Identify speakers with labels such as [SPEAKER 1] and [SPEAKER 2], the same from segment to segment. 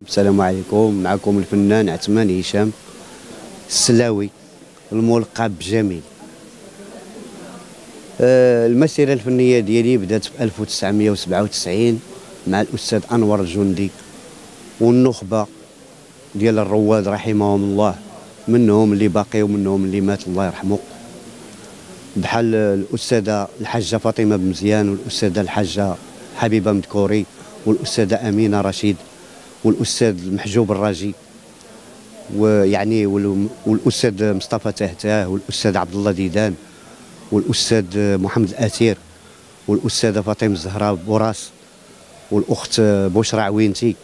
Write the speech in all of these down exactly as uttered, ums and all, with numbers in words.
[SPEAKER 1] السلام عليكم، معكم الفنان عثمان هشام السلاوي الملقب بجميل. أه المسيرة الفنية ديالي بدات في ألف وتسعمائة وسبعة وتسعين مع الأستاذ أنور الجندي والنخبة ديال الرواد رحمهم الله، منهم اللي باقي ومنهم اللي مات الله يرحمه، بحال الأستاذة الحاجة فاطمة بمزيان والأستاذة الحاجة حبيبة مدكوري والأستاذة أمينة رشيد والأستاذ المحجوب الراجي، ويعني والأستاذ مصطفى تهتاه والأستاذ عبد الله ديدان والأستاذ محمد الأثير والأستاذة فاطمة الزهراء بوراس والأخت بشرى عوينتي.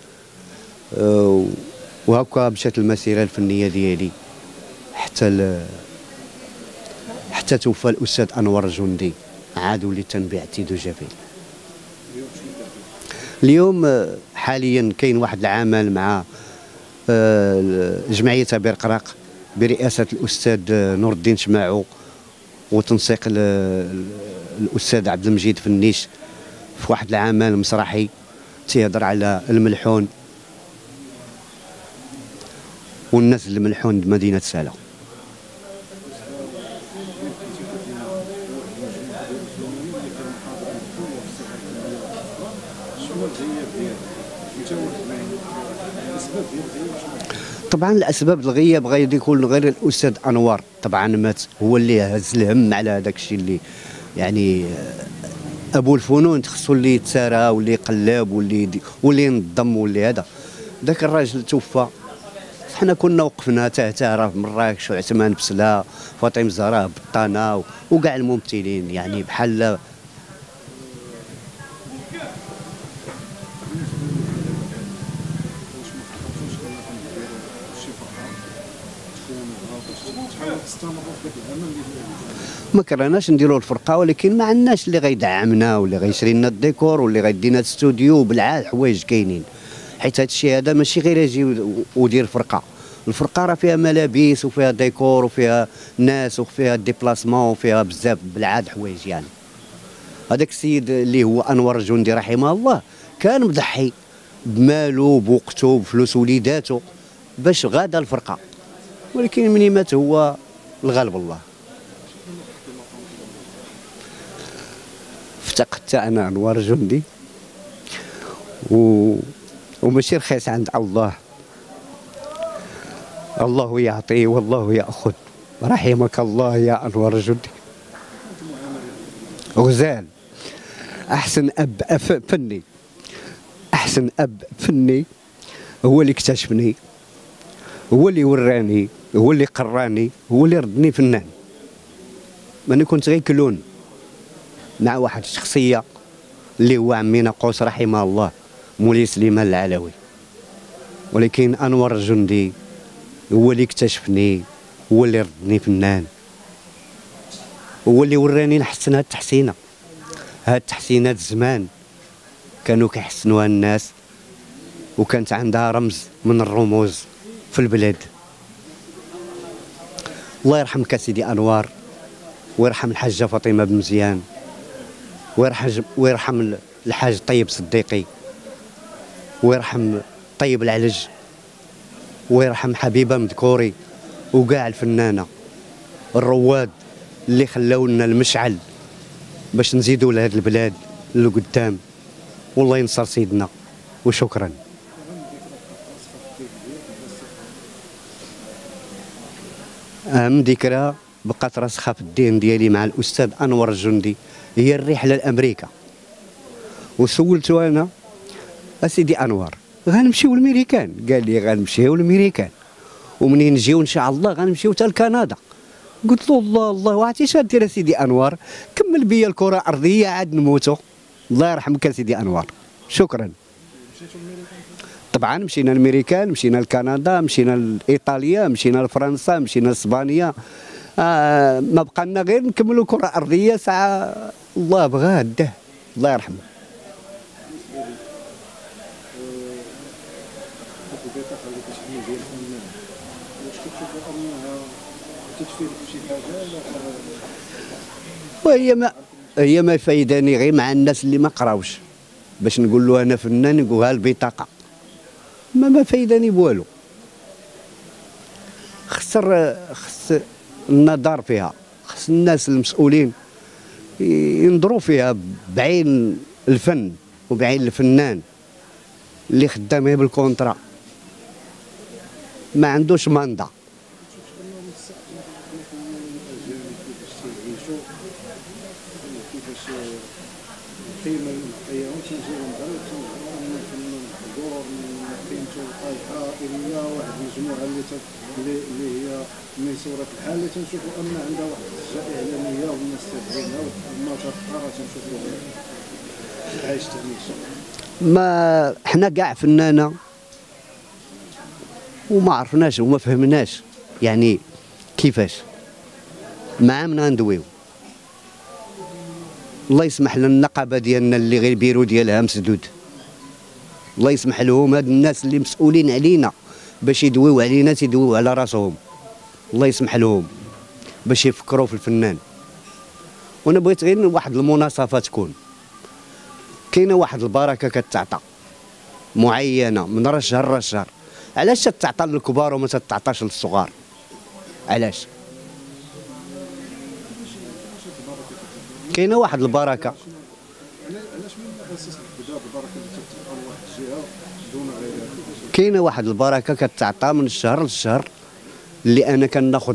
[SPEAKER 1] وهكا مشات المسيرة الفنية ديالي حتى حتى توفى الأستاذ أنور الجندي، عاد وليت تنبيع تيدو جبيل. اليوم حاليا كاين واحد العمل مع جمعية برقراق برئاسة الأستاذ نور الدين شماعو وتنسيق الأستاذ عبد المجيد فنيش، في واحد العمل مسرحي تيهضر على الملحون والناس الملحون بمدينة سالا. طبعا الاسباب الغياب غادي يكون غير الاستاذ انور، طبعا مات هو اللي هز الهم على هذاك الشيء، اللي يعني ابو الفنون خصو اللي يتسارى واللي يقلب واللي واللي ينظم واللي هذا. ذاك الراجل توفى، حنا كنا وقفنا تاع راه مراكش وعثمان بسلا فاطمه الزهراء بطانه وكاع الممثلين، يعني بحال ما كرهناش نديروا الفرقه، ولكن ما عندناش اللي غيدعمنا واللي غيشري لنا الديكور واللي غيدينا الاستوديو. بالعاد حوايج كاينين، حيت هذا الشيء هذا ماشي غير يجي ودير فرقه. الفرقه راه فيها ملابس وفيها ديكور وفيها ناس وفيها ديبلاسمون وفيها بزاف بالعاد حوايج. يعني هذاك السيد اللي هو انور الجندي رحمه الله كان مضحي بمالو بوقته بفلوس وليداته باش غادا الفرقه، ولكن مني مات هو الغالب الله. افتقدت انا انور الجندي و... وماشي رخيص عند الله، الله يعطي والله ياخذ، رحمك الله يا انور الجندي. غزال احسن اب أف فني، احسن اب فني هو اللي اكتشفني، هو اللي وراني، هو اللي قراني، هو اللي ردني فنان. ماني كنت غير كلون مع واحد الشخصيه اللي هو عمي ناقوس رحمه الله مولاي سليمان العلوي، ولكن انور الجندي هو اللي اكتشفني، هو اللي ردني فنان، هو اللي وراني نحسن هاد التحسينه. هاد التحسينات زمان كانوا كيحسنوها الناس وكانت عندها رمز من الرموز في البلاد. الله يرحمك سيدي انوار، ويرحم الحاجه فاطمه بمزيان، ويرحم ويرحم الحاج طيب صديقي، ويرحم طيب العلج، ويرحم حبيبه مذكوري، وكاع الفنانه الرواد اللي خلاو لنا المشعل باش نزيدوا لهاد البلاد اللي قدام. والله ينصر سيدنا وشكرا. اهم ذكرى بقات راسخه في الدين ديالي مع الاستاذ انور الجندي هي الرحله لامريكا. وسولته انا اسيدي انور غنمشيو للميريكان؟ قال لي غنمشيو للميريكان، ومنين نجيو ان شاء الله غنمشيو حتى لكندا. قلت له الله الله، وعرفتي اش غدير اسيدي انور؟ كمل بيا الكره الارضيه عاد نموتوا. الله يرحمك اسيدي انور، شكرا. طبعا مشينا للميريكان، مشينا لكندا، مشينا لايطاليا، مشينا لفرنسا، مشينا لاسبانيا. آه ما بقى لنا غير نكملوا الكره الارضيه ساعه الله بغاه داه، الله يرحمه. وهي ما هي ما فايداني غير مع الناس اللي ما قراوش باش نقول له انا فنان، يقولها البطاقه. ما ما فايداني بوالو. خسر خص النظر فيها، خص الناس المسؤولين ينظروا فيها بعين الفن وبعين الفنان اللي خدامها بالكونترا ما عندوش ماندا.
[SPEAKER 2] القيمه الحقيقيه تنجيو للمغرب تنجيو ان الفنان محظور من قيمته طايحه الى واحد المجموعه اللي اللي اللي هي ميسوره الحال اللي تنشوفوا ان عندها واحد الضجه اعلاميه والناس تابعينها وما تبقى راه تنشوفوا عايش تهنيك.
[SPEAKER 1] ما حنا كاع فنانه وما عرفناش وما فهمناش يعني كيفاش مع من غندويو. الله يسمح لنا النقابه ديالنا اللي غير البيرو ديالها مسدود. الله يسمح لهم هاد الناس اللي مسؤولين علينا باش يدويو علينا تيدويو على راسهم. الله يسمح لهم باش يفكروا في الفنان. وانا بغيت غير واحد المناصفه تكون كاينه واحد البركه كتعطى معينه من راه شهر راه شهر. علاش تتعطى للكبار وما تتعطاش للصغار؟ علاش؟ كاينه واحد البركه.
[SPEAKER 2] علاش من اساس تبدا البركه اللي تتعطى لواحد الجهه دون غيرها؟
[SPEAKER 1] كاينه واحد البركه كتعطى من الشهر للشهر اللي انا كناخذ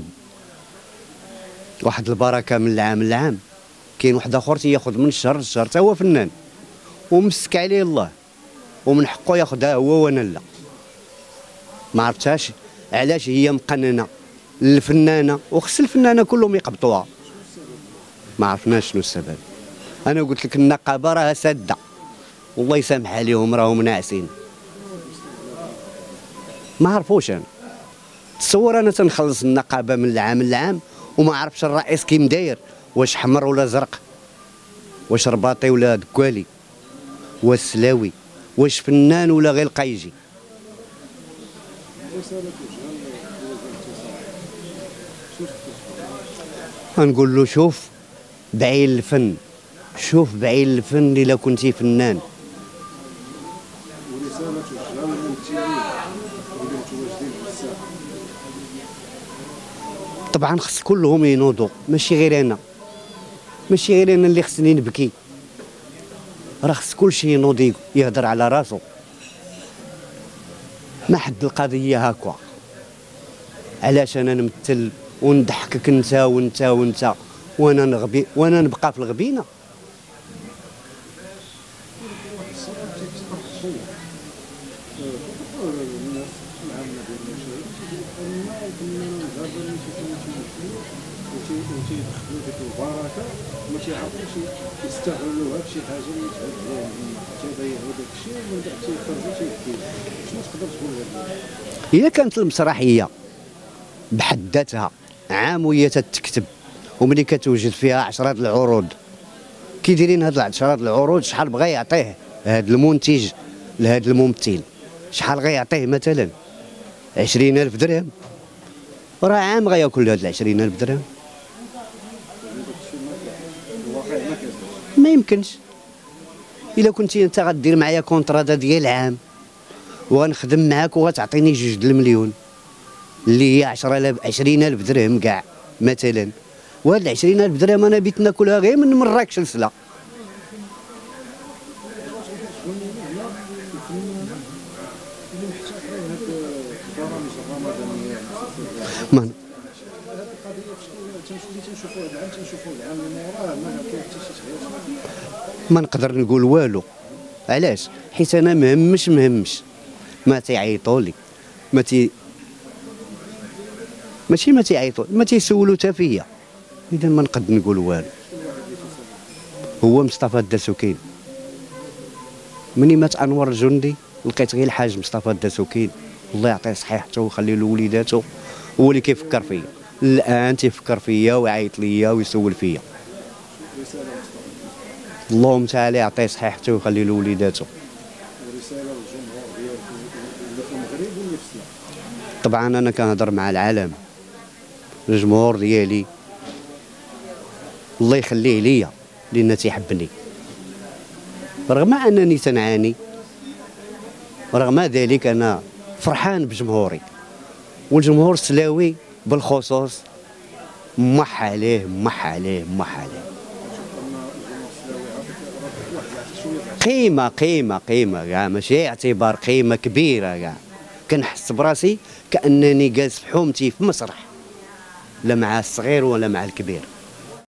[SPEAKER 1] واحد البركه من العام للعام. كاين واحد اخر تياخذ من الشهر للشهر حتى هو فنان ومسك عليه الله ومن حقه ياخذها هو وانا لا. ما عرفتهاش علاش هي مقننه للفنانه وخص الفنانه كلهم يقبطوها. ما عرفناش شنو السبب. انا قلت لك النقابه راها ساده والله يسامح عليهم راهم ناعسين. ما عرفوش. انا تصور انا تنخلص النقابه من العام للعام وما عرفش الرئيس كي مداير، واش حمر ولا زرق، واش رباطي ولا دكوالي، واش سلاوي، واش فنان ولا غير قايجي. غنقول له شوف بعين الفن، شوف بعين الفن الا كنتي فنان.
[SPEAKER 2] ورساله توجهها للممثلين اللي متواجدين في الساحه.
[SPEAKER 1] طبعا خص كلهم ينوضوا، ماشي غير انا، ماشي غير انا اللي خصني نبكي، راه خص كلشي ينوض يهضر على راسو. ما حد القضيه هكا علاش انا نمثل ونضحكك انت وانت وانت وانا نغبي وانا نبقى في الغبينه.
[SPEAKER 2] وتيدخلوا ديك البركه ما تيعرفوش يستغلوها بشي حاجه اللي تعجبهم، تيضيعوا داك الشيء ومن بعد تيخرجوا تيبكيو. شنو تقدر تقول لهذا؟
[SPEAKER 1] هي كانت المسرحيه بحد ذاتها عام وهي تتكتب وملي كتوجد فيها عشرة العروض، كي دايرين هاد العشرة العروض شحال بغى يعطيه هاد المنتج لهاد الممثل؟ شحال غيعطيه؟ مثلا عشرين ألف درهم، راه عام غياكل هاد العشرين ألف درهم. ما يمكنش. الا كنتي انت غدير معايا كونطرادا ديال عام وغنخدم معاك وغتعطيني جوج د المليون اللي هي عشرة آلاف عشرين ألف درهم كاع مثلا، وهاد العشرين ألف درهم انا بيت ناكلها غير من مراكش لسلا. من ما نقدر نقول والو. علاش؟ حيت انا مهمش مهمش ما تيعيطوا لي، ما تي ماشي ما تيعيطوا، ما تيسولوا حتى فيا، اذا ما نقدر نقول والو. هو مصطفى الدسوكين. مني مات انور الجندي لقيت غير الحاج مصطفى الدسوكين الله يعطيه صحيحته ويخلي له وليداته، هو اللي كيفكر فيا الان، تيفكر فيا ويعيط ليا ويسول فيا. اللهم تعالى يعطيه صحيحته ويخلي له وليداته.
[SPEAKER 2] ورساله للجمهور ديالكم اللي في المغرب واللي في السلا.
[SPEAKER 1] طبعا انا كنهضر مع العالم، الجمهور ديالي الله يخليه ليا لان تيحبني رغم انني تنعاني، ورغم ذلك انا فرحان بجمهوري، والجمهور السلاوي بالخصوص مح عليه مح عليه مح عليه. قيمه قيمه قيمه كاع، ماشي اعتبار، قيمه كبيره كاع. كنحس براسي كانني جالس في حومتي في مسرح، لا مع الصغير ولا مع الكبير.